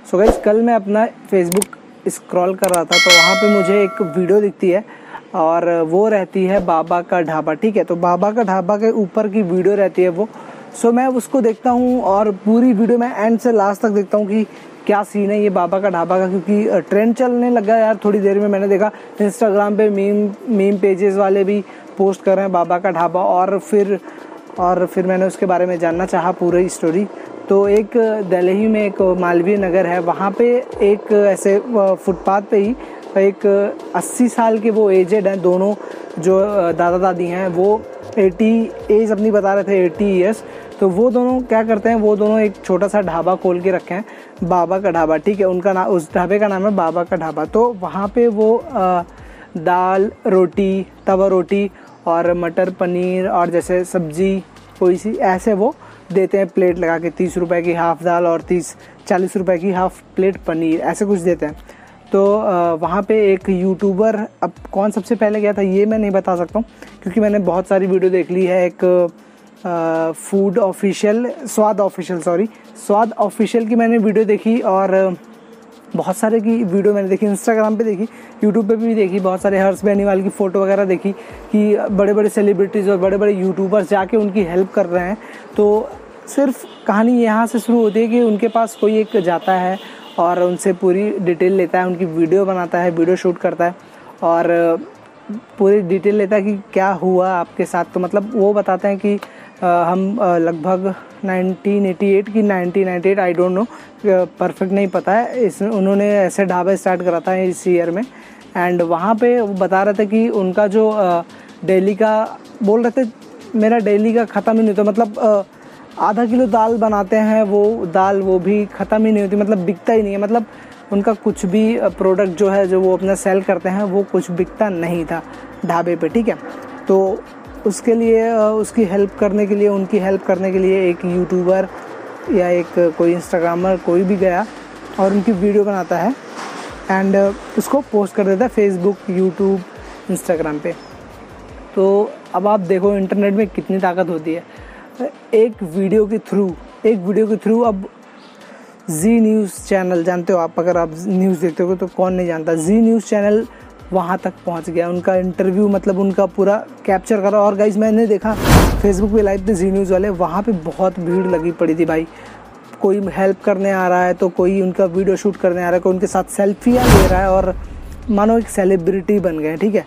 So guys कल मैं अपना फेसबुक स्क्रॉल कर रहा था तो वहाँ पे मुझे एक वीडियो दिखती है और वो रहती है बाबा का ढाबा। ठीक है, तो बाबा का ढाबा के ऊपर की वीडियो रहती है वो। सो मैं उसको देखता हूँ और पूरी वीडियो मैं एंड से लास्ट तक देखता हूँ कि क्या सीन है ये बाबा का ढाबा का, क्योंकि ट्रेंड चलने लगा यार। थोड़ी देर में मैंने देखा इंस्टाग्राम पे मीम पेजेस वाले भी पोस्ट कर रहे हैं बाबा का ढाबा, और फिर मैंने उसके बारे में जानना चाहा पूरी स्टोरी। तो एक दिल्ली में एक मालवीय नगर है, वहाँ पे एक ऐसे फुटपाथ पे ही एक 80 साल के वो एजेड हैं दोनों, जो दादा दादी हैं, वो 80 एज अपनी बता रहे थे, 80 ईयर्स। तो वो दोनों क्या करते हैं, वो दोनों एक छोटा सा ढाबा खोल के रखे हैं, बाबा का ढाबा। ठीक है, उनका नाम, उस ढाबे का नाम है बाबा का ढाबा। तो वहाँ पे वो दाल रोटी, तवा रोटी और मटर पनीर और जैसे सब्जी कोई सी ऐसे वो देते हैं प्लेट लगा के। 30 रुपए की हाफ़ दाल और 40 रुपए की हाफ़ प्लेट पनीर, ऐसे कुछ देते हैं। तो वहाँ पे एक यूट्यूबर, अब कौन सबसे पहले गया था ये मैं नहीं बता सकता हूँ क्योंकि मैंने बहुत सारी वीडियो देख ली है। एक स्वाद ऑफिशियल की मैंने वीडियो देखी, और बहुत सारे की वीडियो मैंने देखी, इंस्टाग्राम पे देखी, यूट्यूब पे भी देखी, बहुत सारे हर्ष बेनीवाल की फ़ोटो वगैरह देखी कि बड़े बड़े सेलिब्रिटीज़ और बड़े बड़े यूट्यूबर्स जाके उनकी हेल्प कर रहे हैं। तो सिर्फ कहानी यहाँ से शुरू होती है कि उनके पास कोई एक जाता है और उनसे पूरी डिटेल लेता है, उनकी वीडियो बनाता है, वीडियो शूट करता है और पूरी डिटेल लेता है कि क्या हुआ आपके साथ। तो मतलब वो बताते हैं कि हम लगभग 1988 की 1998, आई डोंट नो, परफेक्ट नहीं पता है, उन्होंने ऐसे ढाबा स्टार्ट करा था इस ईयर में। एंड वहाँ पे वो बता रहे थे कि उनका जो डेली का, बोल रहे थे मेरा डेली का ख़त्म ही नहीं होता, मतलब आधा किलो दाल बनाते हैं, वो दाल वो भी ख़त्म ही नहीं होती, मतलब बिकता ही नहीं है। मतलब उनका कुछ भी प्रोडक्ट जो है, जो वो अपना सेल करते हैं, वो कुछ बिकता नहीं था ढाबे पे। ठीक है, तो उसके लिए उसकी हेल्प करने के लिए, उनकी हेल्प करने के लिए एक यूट्यूबर या एक कोई इंस्टाग्रामर कोई भी गया और उनकी वीडियो बनाता है एंड उसको पोस्ट कर देता है फेसबुक, यूट्यूब, इंस्टाग्राम पे। तो अब आप देखो इंटरनेट में कितनी ताकत होती है। एक वीडियो के थ्रू अब जी न्यूज़ चैनल, जानते हो आप, अगर आप न्यूज़ देखते हो तो कौन नहीं जानता, जी न्यूज़ चैनल वहाँ तक पहुँच गया, उनका इंटरव्यू मतलब उनका पूरा कैप्चर करा। और गाइस मैंने देखा फेसबुक पे लाइव थे जी न्यूज़ वाले, वहाँ पे बहुत भीड़ लगी पड़ी थी भाई। कोई हेल्प करने आ रहा है तो कोई उनका वीडियो शूट करने आ रहा है, कोई उनके साथ सेल्फियाँ ले रहा है और मानो एक सेलिब्रिटी बन गए। ठीक है,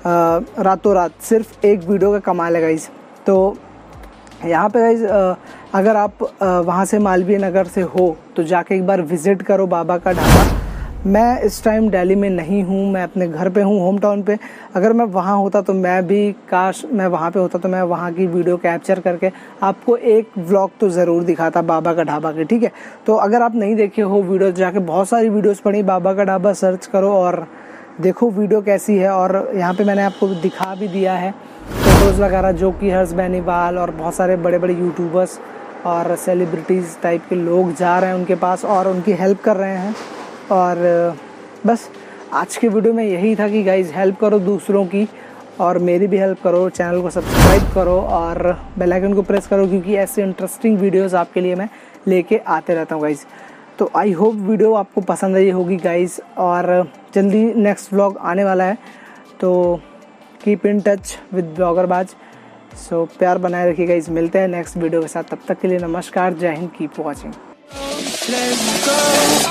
रातों रात सिर्फ एक वीडियो का कमाल है गाइस। तो यहाँ पे गाइस अगर आप वहाँ से मालवीय नगर से हो तो जाके एक बार विज़िट करो बाबा का ढाबा। मैं इस टाइम दिल्ली में नहीं हूँ, मैं अपने घर पे हूँ, होम टाउन पे। अगर मैं वहाँ होता तो मैं भी, काश मैं वहाँ पे होता तो मैं वहाँ की वीडियो कैप्चर करके आपको एक व्लॉग तो ज़रूर दिखाता बाबा का ढाबा के। ठीक है, तो अगर आप नहीं देखे हो वीडियो, जाके बहुत सारी वीडियोज़ पढ़ी, बाबा का ढाबा सर्च करो और देखो वीडियो कैसी है। और यहाँ पे मैंने आपको दिखा भी दिया है फोटोज़ वगैरह, जो कि हर्ष बेनीवाल और बहुत सारे बड़े बड़े यूट्यूबर्स और सेलिब्रिटीज़ टाइप के लोग जा रहे हैं उनके पास और उनकी हेल्प कर रहे हैं। और बस आज के वीडियो में यही था कि गाइज़ हेल्प करो दूसरों की और मेरी भी हेल्प करो, चैनल को सब्सक्राइब करो और बेल आइकन को प्रेस करो, क्योंकि ऐसे इंटरेस्टिंग वीडियोज़ आपके लिए मैं लेके आते रहता हूँ गाइज़। तो आई होप वीडियो आपको पसंद आई होगी गाइज़, और जल्दी नेक्स्ट व्लॉग आने वाला है, तो कीप इन टच विद ब्लॉगरबाज। सो प्यार बनाए रखिए गाइस, मिलते हैं नेक्स्ट वीडियो के साथ, तब तक के लिए नमस्कार, जय हिंद, कीप वॉचिंग।